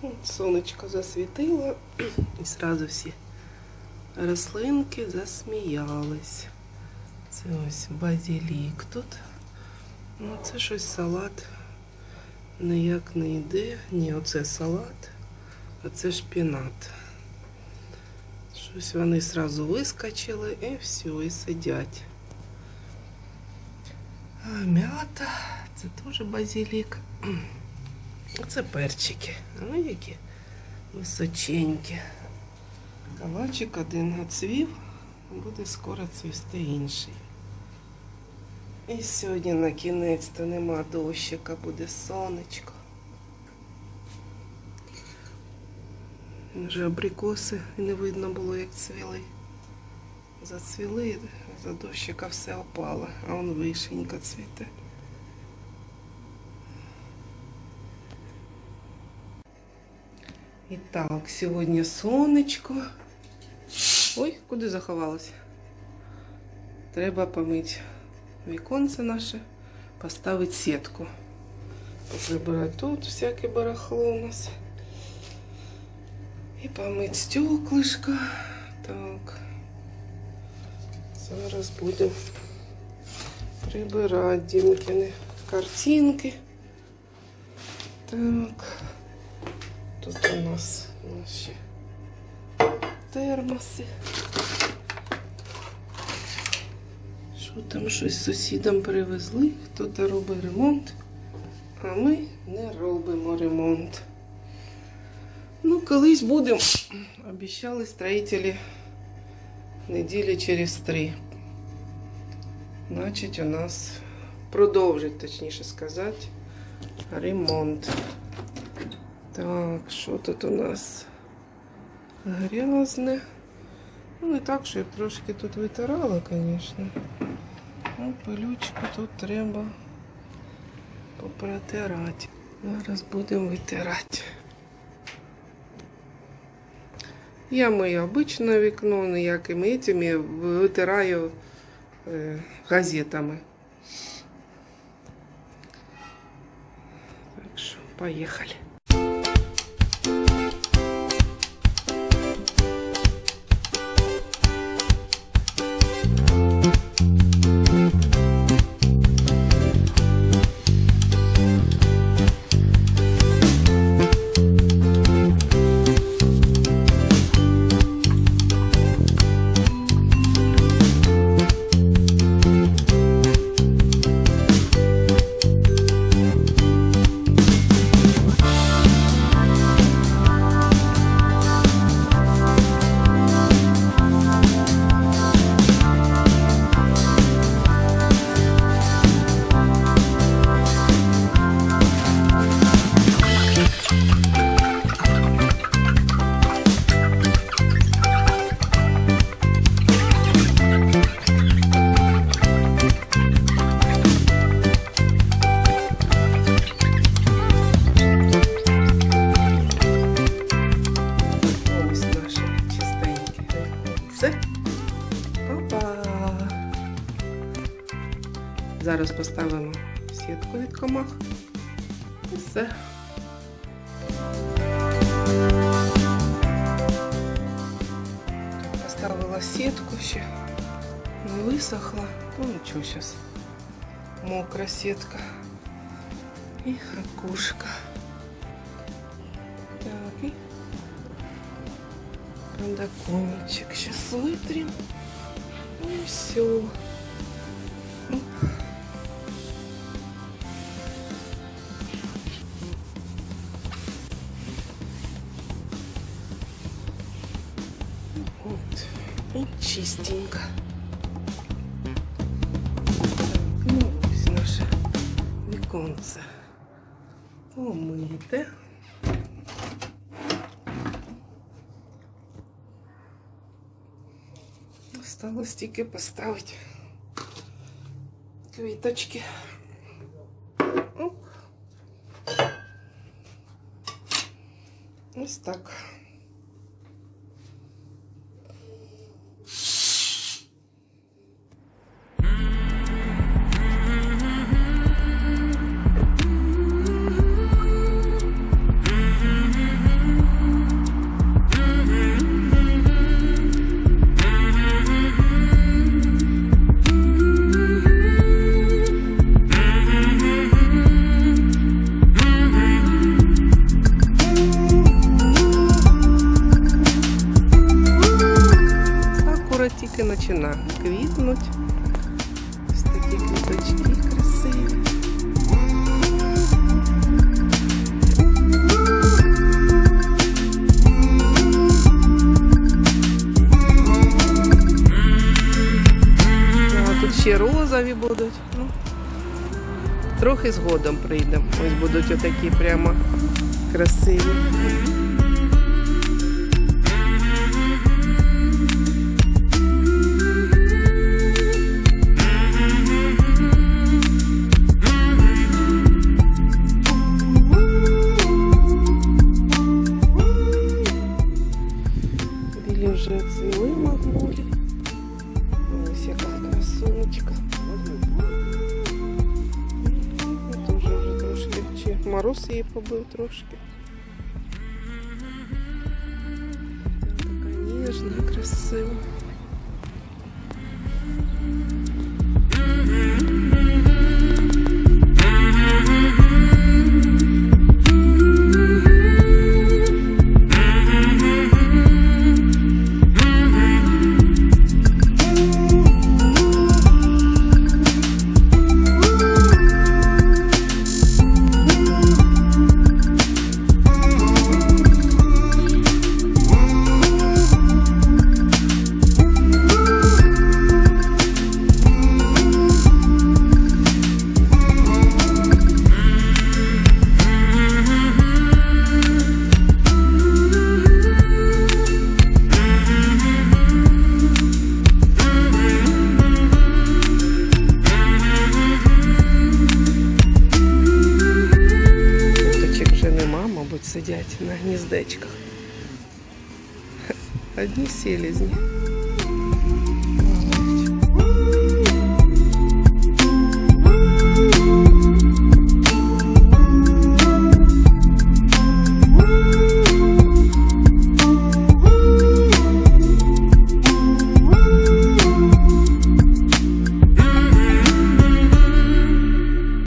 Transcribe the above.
От сонечко засвітило і одразу всі рослинки засміялись. Це ось базилік тут. Ну, це щось салат ніяк не йде. Ні, оце салат, а це шпінат. Щось вони одразу вискочили і все, і сидять. А м'ята, це теж базилік. Оце перчики. Ну, які височенькі. Калачик один оцвів, буде скоро цвісти інший. І сьогодні на кінець-то нема дощика, буде сонечко. Вже абрикоси і не видно було, як цвіли. Зацвіли, за дощика все опало, а он вишенька цвіте. І так, сьогодні сонечко. Ой, куди заховалося? Треба помити віконце наше, поставити сітку. Прибирати тут всяке барахло у нас. І помити стеклышко. Так. Зараз будемо прибирати Дімкіни картинки. Так. Тут у нас наші термоси. Що там щось сусідам привезли? Хтось робить ремонт, а ми не робимо ремонт. Ну, колись будемо. Обіцяли строїтелі неділі через 3. Значить, у нас продовжить, точніше сказати, ремонт. Так, що тут у нас? Грязне. Ну, не так, що я трошки тут витирала, звісно. Ну, пилючку тут треба попротирати. Зараз будемо витирати. Я мию обичне вікно, ніякими этими, витираю газетами. Так що, поїхали. Зараз поставимо сітку від комах. І все. Поставила сітку ще. Не висохла. Ну нічого, зараз мокра сітка. І окошко. Так, і подоконничек сейчас вытрем. И все. Вот. И чистенько. Так, ну, ось наше віконце помите. Осталось тільки поставити квіточки. Оп. Ось так. фіолетові будуть. Ну, трохи згодом прийдемо. Ось будуть отакі прямо красиві. Білі вже цвіли магнолії. Ось яка красунечка. Дуже вже трошки, чи мороз її побив трошки. Така ніжна, красива. Сидять на гніздечках. Одні селезні.